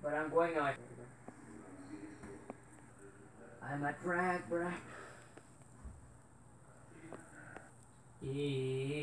but I'm going on. I'm a drag, bruh. Yeah.